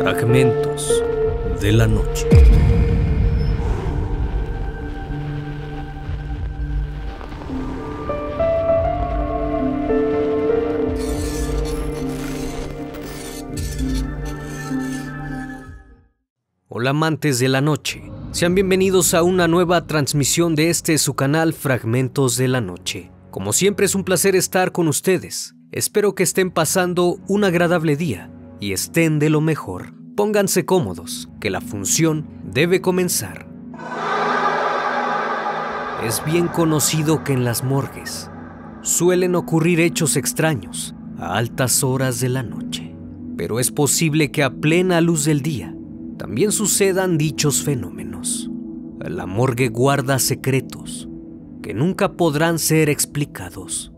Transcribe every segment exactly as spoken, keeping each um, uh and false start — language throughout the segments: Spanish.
Fragmentos de la noche. Hola amantes de la noche, sean bienvenidos a una nueva transmisión de este su canal Fragmentos de la Noche. Como siempre es un placer estar con ustedes, espero que estén pasando un agradable día y estén de lo mejor. Pónganse cómodos, que la función debe comenzar. Es bien conocido que en las morgues suelen ocurrir hechos extraños a altas horas de la noche, pero es posible que a plena luz del día también sucedan dichos fenómenos. La morgue guarda secretos que nunca podrán ser explicados.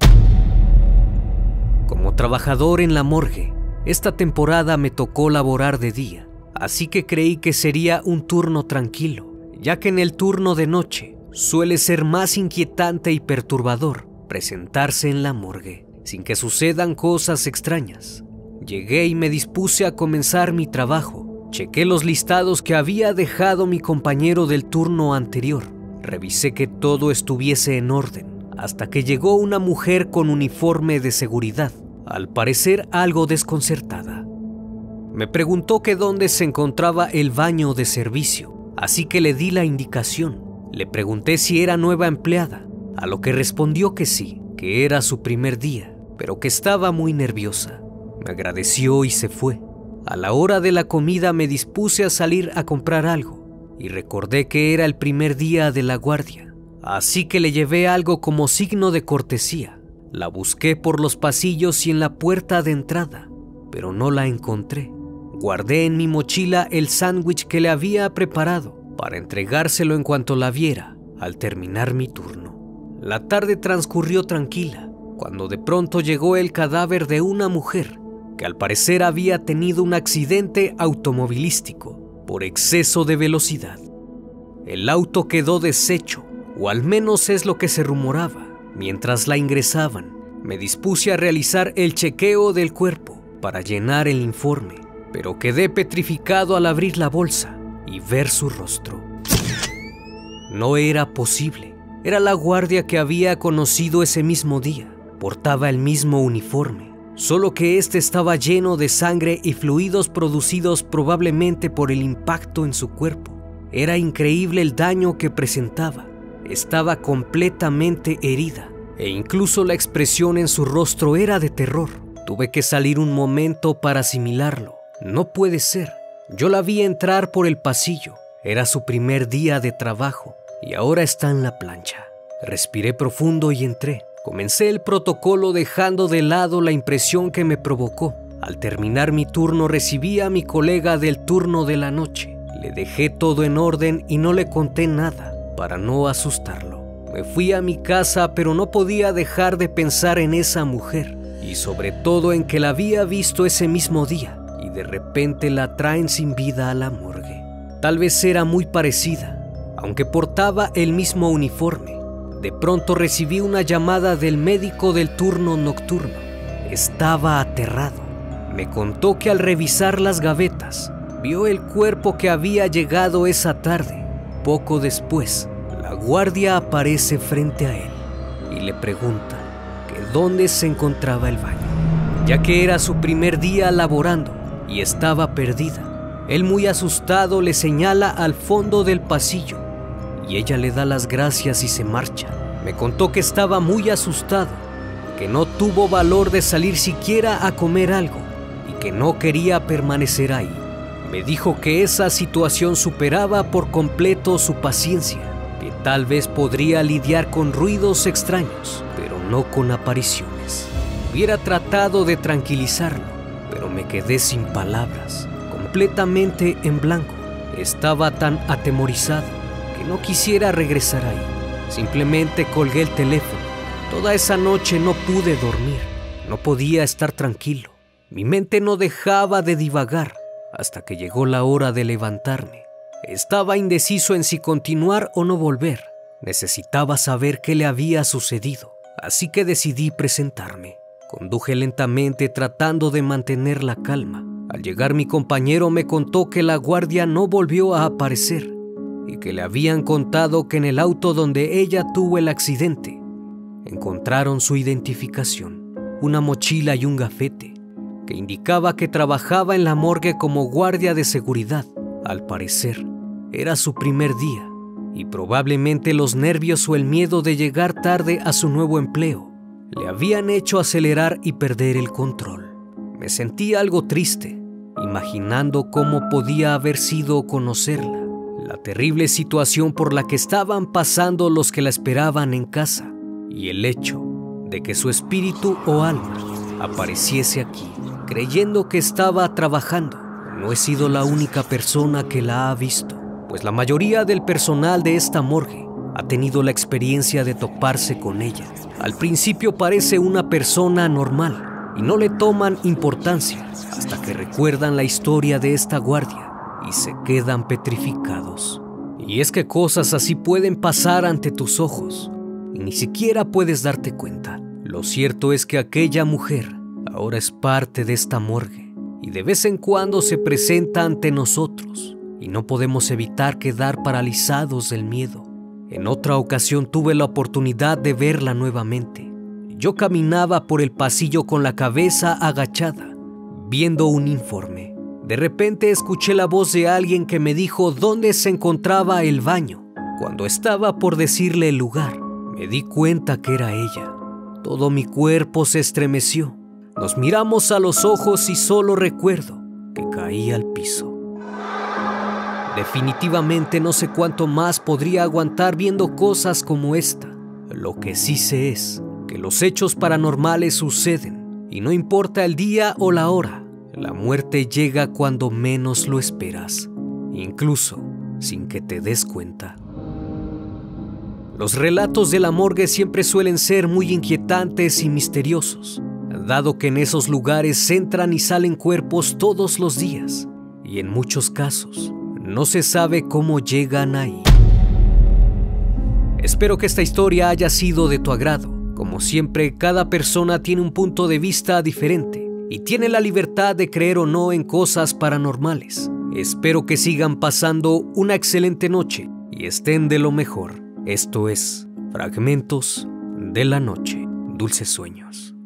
Como trabajador en la morgue, esta temporada me tocó laborar de día, así que creí que sería un turno tranquilo, ya que en el turno de noche suele ser más inquietante y perturbador presentarse en la morgue, sin que sucedan cosas extrañas. Llegué y me dispuse a comenzar mi trabajo. Chequé los listados que había dejado mi compañero del turno anterior. Revisé que todo estuviese en orden, hasta que llegó una mujer con uniforme de seguridad, al parecer algo desconcertada. Me preguntó que dónde se encontraba el baño de servicio, así que le di la indicación. Le pregunté si era nueva empleada, a lo que respondió que sí, que era su primer día, pero que estaba muy nerviosa. Me agradeció y se fue. A la hora de la comida me dispuse a salir a comprar algo y recordé que era el primer día de la guardia, así que le llevé algo como signo de cortesía. La busqué por los pasillos y en la puerta de entrada, pero no la encontré. Guardé en mi mochila el sándwich que le había preparado para entregárselo en cuanto la viera al terminar mi turno. La tarde transcurrió tranquila, cuando de pronto llegó el cadáver de una mujer que al parecer había tenido un accidente automovilístico por exceso de velocidad. El auto quedó deshecho, o al menos es lo que se rumoraba. Mientras la ingresaban, me dispuse a realizar el chequeo del cuerpo para llenar el informe, pero quedé petrificado al abrir la bolsa y ver su rostro. No era posible. Era la guardia que había conocido ese mismo día. Portaba el mismo uniforme, solo que este estaba lleno de sangre y fluidos producidos probablemente por el impacto en su cuerpo. Era increíble el daño que presentaba. Estaba completamente herida e incluso la expresión en su rostro era de terror. Tuve que salir un momento para asimilarlo. No puede ser. Yo la vi entrar por el pasillo. Era su primer día de trabajo y ahora está en la plancha. Respiré profundo y entré. Comencé el protocolo dejando de lado la impresión que me provocó. Al terminar mi turno recibí a mi colega del turno de la noche. Le dejé todo en orden y no le conté nada para no asustarlo. Me fui a mi casa, pero no podía dejar de pensar en esa mujer y sobre todo en que la había visto ese mismo día y de repente la traen sin vida a la morgue. Tal vez era muy parecida, aunque portaba el mismo uniforme. De pronto recibí una llamada del médico del turno nocturno. Estaba aterrado. Me contó que al revisar las gavetas, vio el cuerpo que había llegado esa tarde. Poco después, la guardia aparece frente a él y le pregunta que dónde se encontraba el baño, ya que era su primer día laborando y estaba perdida. Él, muy asustado, le señala al fondo del pasillo y ella le da las gracias y se marcha. Me contó que estaba muy asustado, que no tuvo valor de salir siquiera a comer algo y que no quería permanecer ahí. Me dijo que esa situación superaba por completo su paciencia, que tal vez podría lidiar con ruidos extraños, pero no con apariciones. Hubiera tratado de tranquilizarlo, pero me quedé sin palabras, completamente en blanco. Estaba tan atemorizado que no quisiera regresar ahí. Simplemente colgué el teléfono. Toda esa noche no pude dormir. No podía estar tranquilo. Mi mente no dejaba de divagar hasta que llegó la hora de levantarme. Estaba indeciso en si continuar o no volver. Necesitaba saber qué le había sucedido, así que decidí presentarme. Conduje lentamente tratando de mantener la calma. Al llegar mi compañero me contó que la guardia no volvió a aparecer y que le habían contado que en el auto donde ella tuvo el accidente encontraron su identificación, una mochila y un gafete que indicaba que trabajaba en la morgue como guardia de seguridad. Al parecer, era su primer día y probablemente los nervios o el miedo de llegar tarde a su nuevo empleo le habían hecho acelerar y perder el control. Me sentí algo triste, imaginando cómo podía haber sido conocerla, la terrible situación por la que estaban pasando los que la esperaban en casa y el hecho de que su espíritu o alma apareciese aquí, creyendo que estaba trabajando. No he sido la única persona que la ha visto, pues la mayoría del personal de esta morgue ha tenido la experiencia de toparse con ella. Al principio parece una persona normal y no le toman importancia hasta que recuerdan la historia de esta guardia y se quedan petrificados. Y es que cosas así pueden pasar ante tus ojos y ni siquiera puedes darte cuenta. Lo cierto es que aquella mujer ahora es parte de esta morgue y de vez en cuando se presenta ante nosotros y no podemos evitar quedar paralizados del miedo. En otra ocasión tuve la oportunidad de verla nuevamente. Yo caminaba por el pasillo con la cabeza agachada, viendo un informe. De repente escuché la voz de alguien que me dijo dónde se encontraba el baño. Cuando estaba por decirle el lugar, me di cuenta que era ella. Todo mi cuerpo se estremeció. Nos miramos a los ojos y solo recuerdo que caí al piso. Definitivamente no sé cuánto más podría aguantar viendo cosas como esta. Lo que sí sé es que los hechos paranormales suceden y no importa el día o la hora, la muerte llega cuando menos lo esperas, incluso sin que te des cuenta. Los relatos de la morgue siempre suelen ser muy inquietantes y misteriosos, dado que en esos lugares entran y salen cuerpos todos los días, y en muchos casos no se sabe cómo llegan ahí. Espero que esta historia haya sido de tu agrado. Como siempre, cada persona tiene un punto de vista diferente y tiene la libertad de creer o no en cosas paranormales. Espero que sigan pasando una excelente noche y estén de lo mejor. Esto es Fragmentos de la Noche. Dulces sueños.